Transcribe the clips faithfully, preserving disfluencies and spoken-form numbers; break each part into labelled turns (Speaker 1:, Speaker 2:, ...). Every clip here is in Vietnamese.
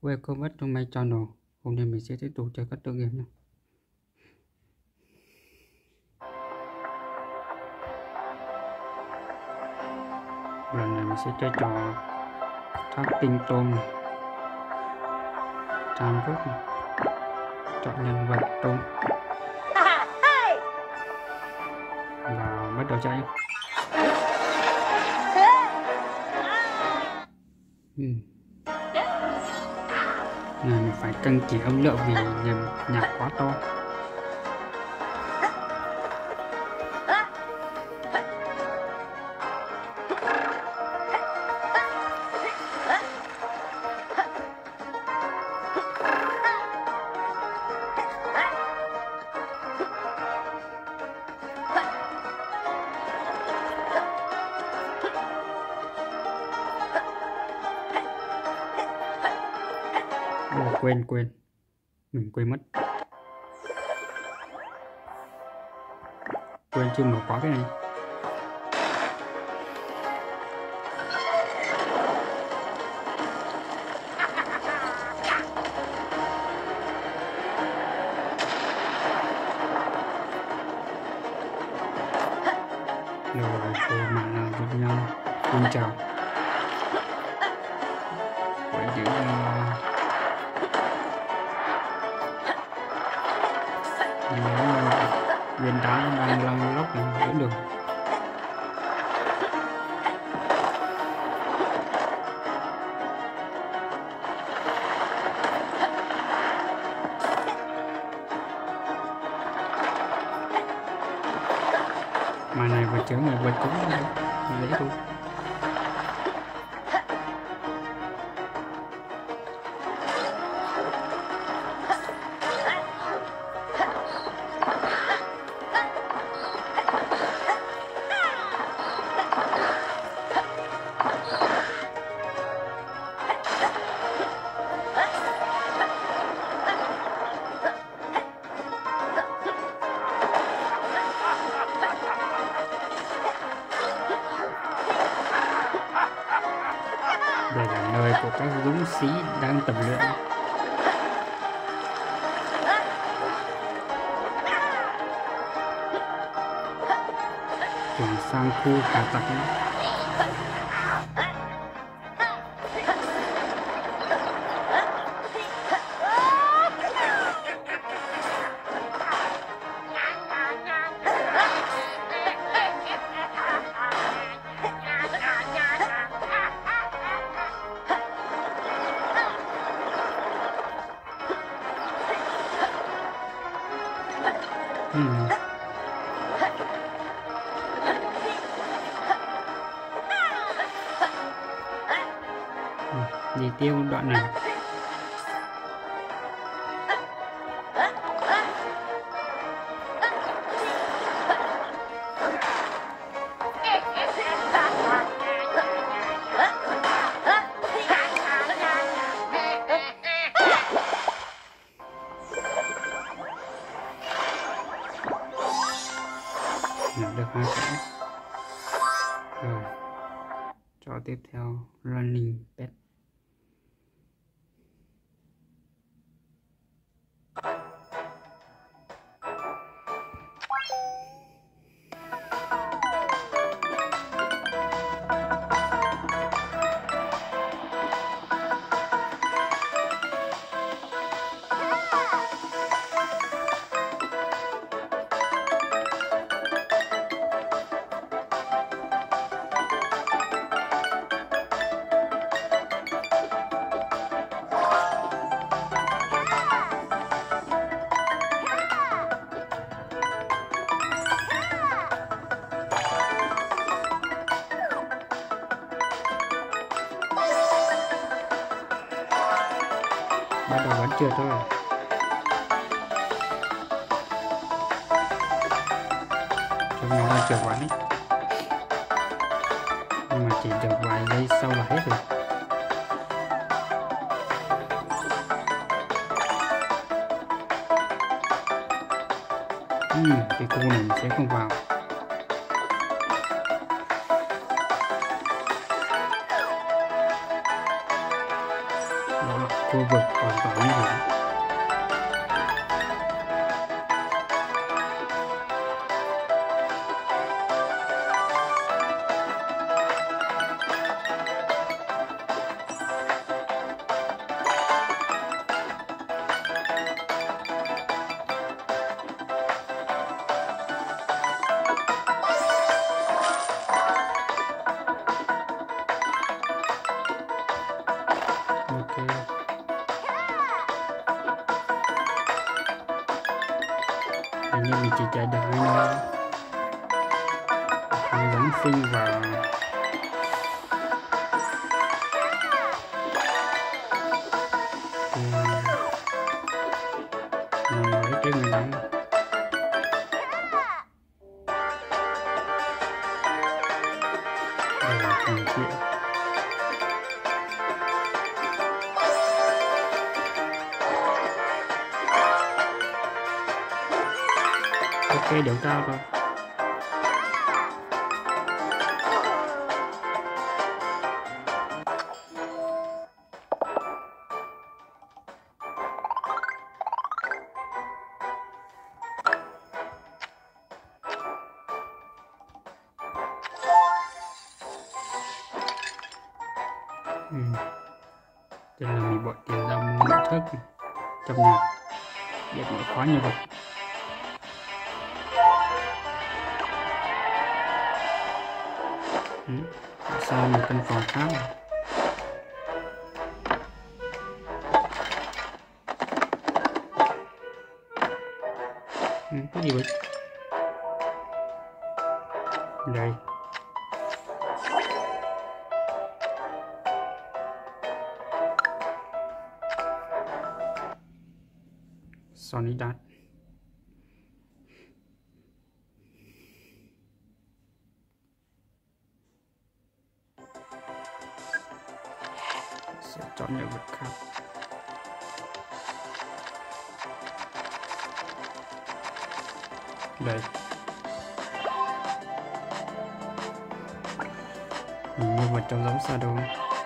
Speaker 1: Welcome back to my channel. Hôm nay mình sẽ tiếp tục chơi các tựa game nhé. Lần này mình sẽ chơi trò tháp tinh tôm này, tam quốc này, chọn nhân vật tôm và bắt đầu chạy. Ừ. Này mình phải cân chỉnh âm lượng vì nhầm nhạc quá to. Ồ, quên quên mình quên mất quên chưa mở khóa cái này. Rồi cô mạng nào giúp nhau. Xin chào quay giữ viên đá đang lăn lóc thì vẫn được. Mà này vừa chứa người vừa cũng dễ thôi. Đây là nơi của các dũng sĩ đang tập luyện. Chuyển sang khu khả tặc. Ừ. Ừ, đi tiêu đoạn này. Nhận được hai cái. Rồi cho tiếp theo running pet. Bắt đầu vẫn chưa thôi. Chúng nó đang trượt quán ấy. Nhưng mà chỉ được vài giây sau là hết rồi. Uhm, cái khu này mình sẽ không vào. Đó là khu vực hoàn toàn nguy hiểm. Hình như mình chỉ chạy được hai nơi, không giống phinh vào mình lấy cái mình đánh. Đây là thành chuyện. Ok, điểm cao rồi. Ừ. Đây là mình bỏ tiền ra mua nội thất trong nhà để mở khóa nhân vật. Ừ. Sang một căn phòng khác này. Ừ, cái gì vậy? Đây. Sonidad. Sẽ chọn nhân vật khác. Đây. Nhân vật trong giống Shadow.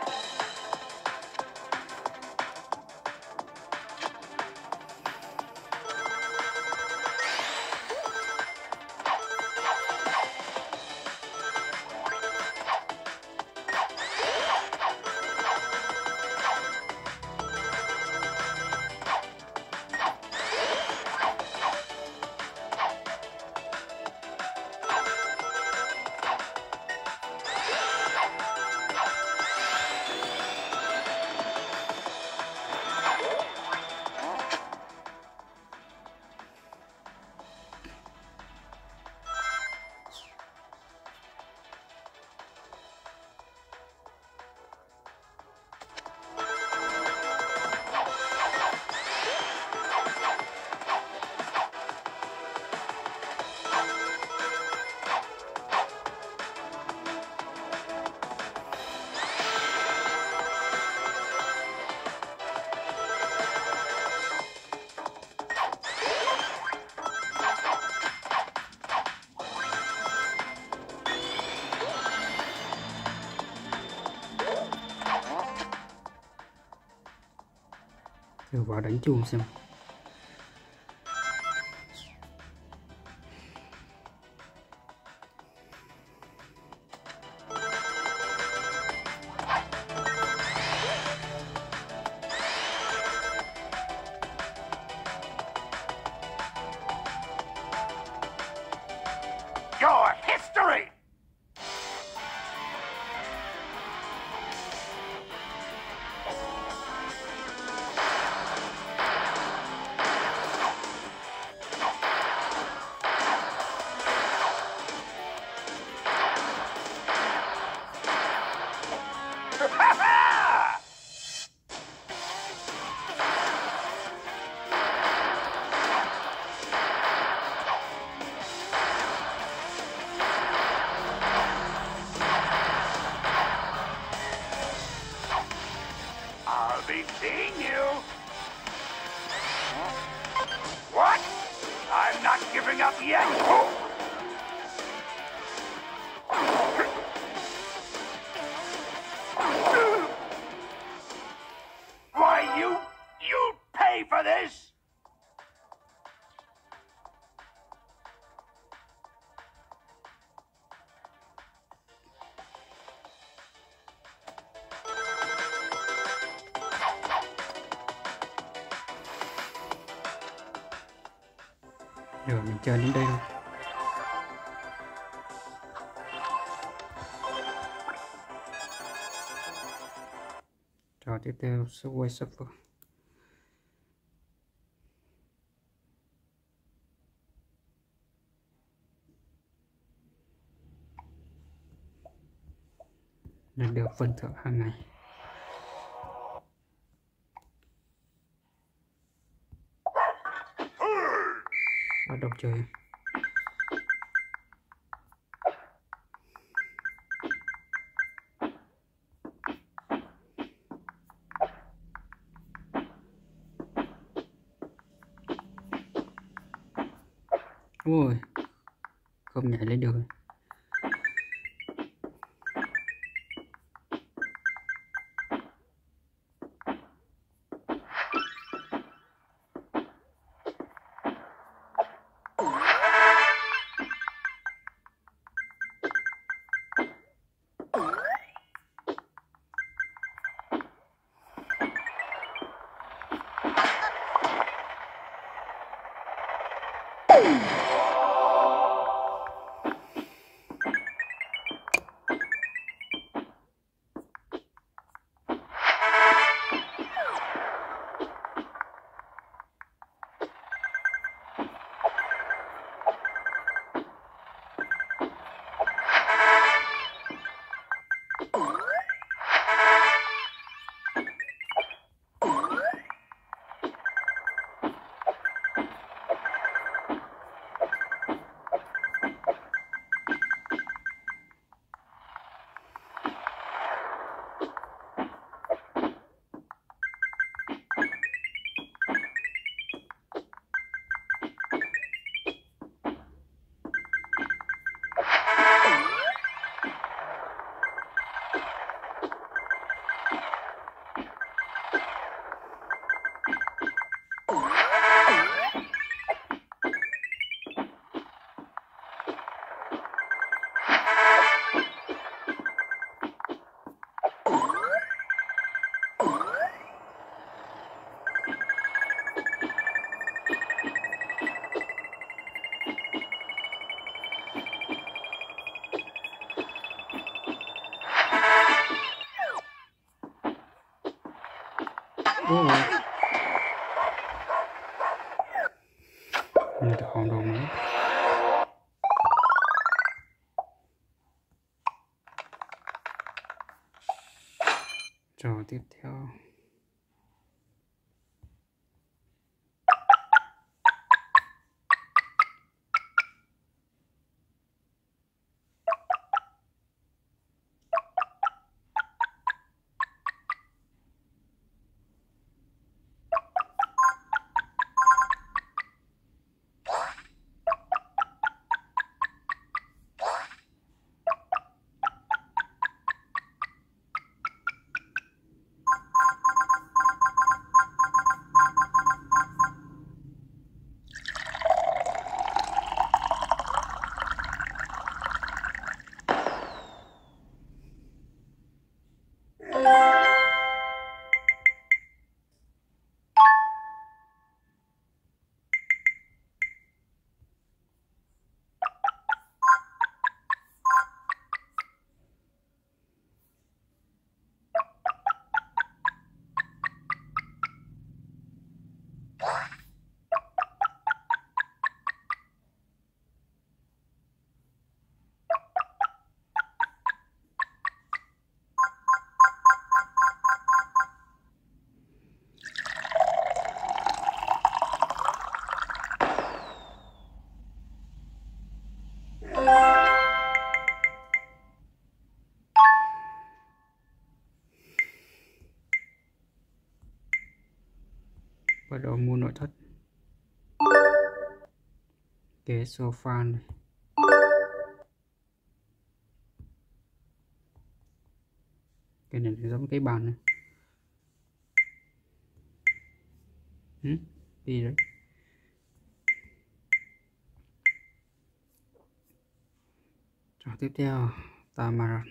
Speaker 1: Thử vào đánh chùm xem.
Speaker 2: Your history! I'll be seeing you. What? I'm not giving up yet. Why, you for this?
Speaker 1: Rồi mình chơi đến đây luôn. Trò tiếp theo Subway Surfer. Nhận được phần thưởng hàng ngày. Bắt đầu chơi. Ôi, không nhảy lên được. Ôi, mình được hòn đồ mới. Trò tiếp theo bắt đầu mua nội thất. Ghế sofa này. Cái này giống cái bàn này. Ừ, gì đấy. Trò tiếp theo Tamaran.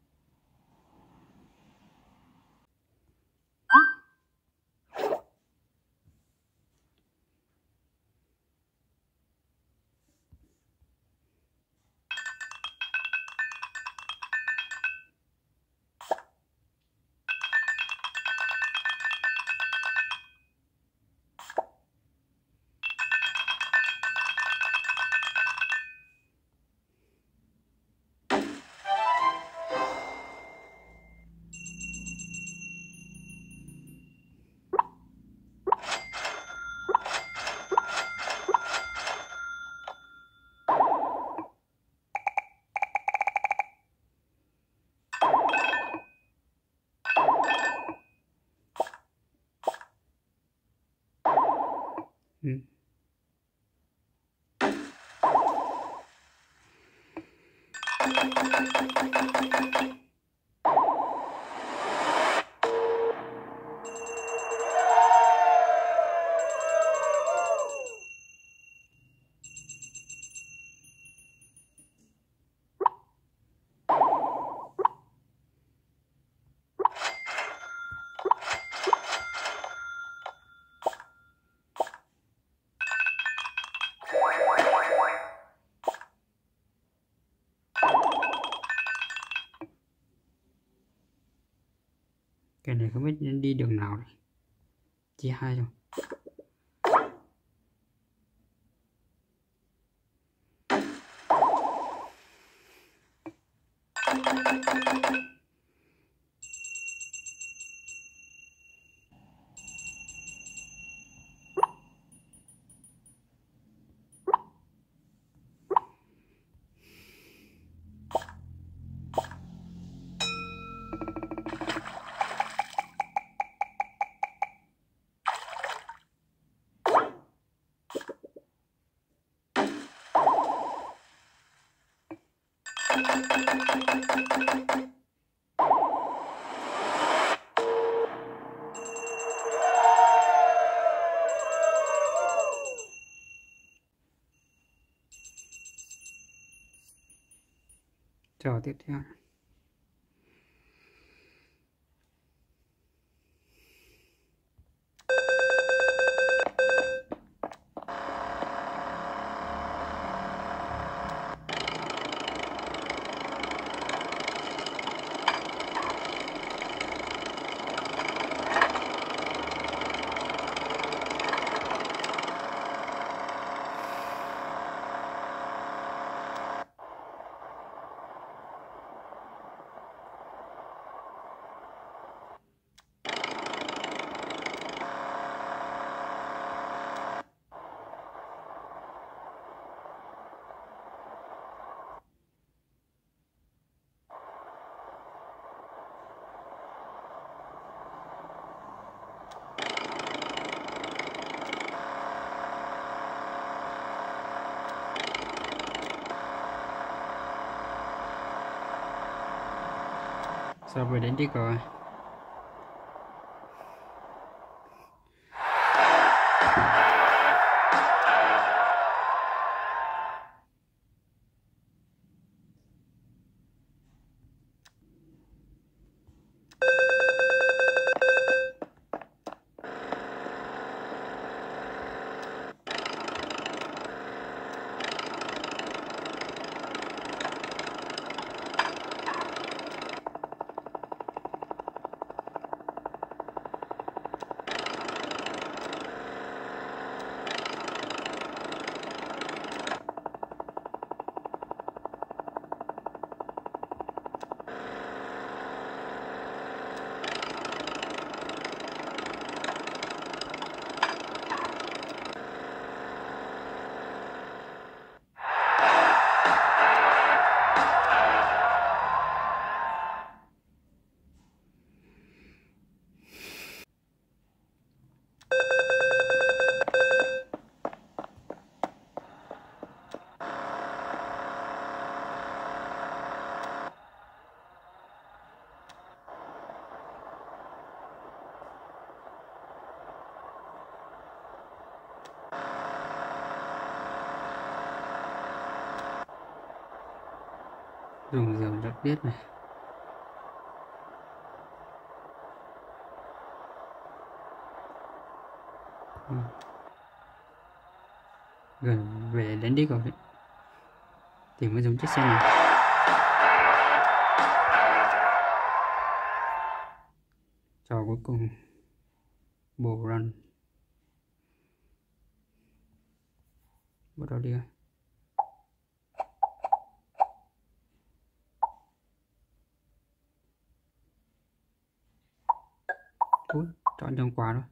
Speaker 1: Ừ. Cái này không biết đi đường nào này. Chỉ hai thôi. Trò tiếp theo. Sao vừa đến đi rồi. dùng dầu đặc biệt này. Ừ. Gần về đến đích rồi đấy. Thì mới dùng chiếc xe này. Trò cuối cùng bồ run. Bắt đầu đi rồi. Ui, chọn trong quả rồi.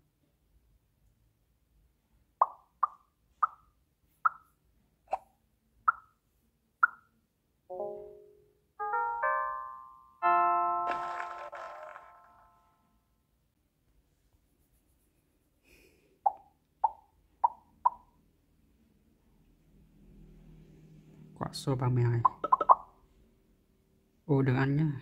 Speaker 1: Quả số ba mươi hai. Ô, đừng ăn nhá.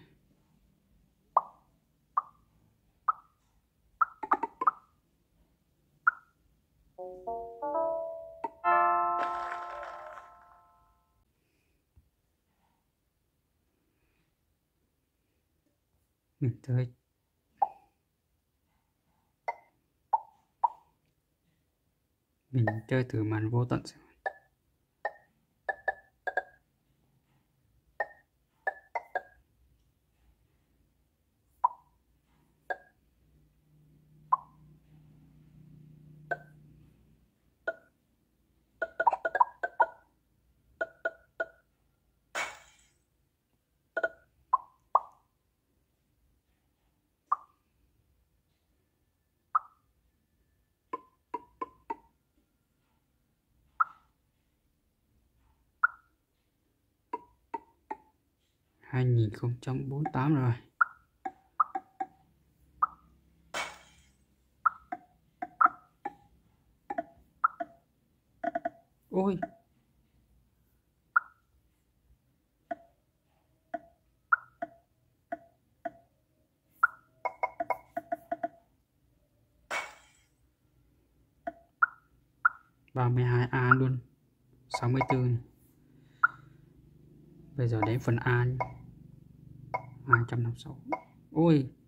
Speaker 1: Mình tới mình chơi thử màn vô tận xem. hai nghìn không trăm bốn mươi tám rồi. Ôi, ba mươi hai A luôn. Sáu mươi tư này. Bây giờ đến phần A hai trăm năm mươi sáu. Ôi,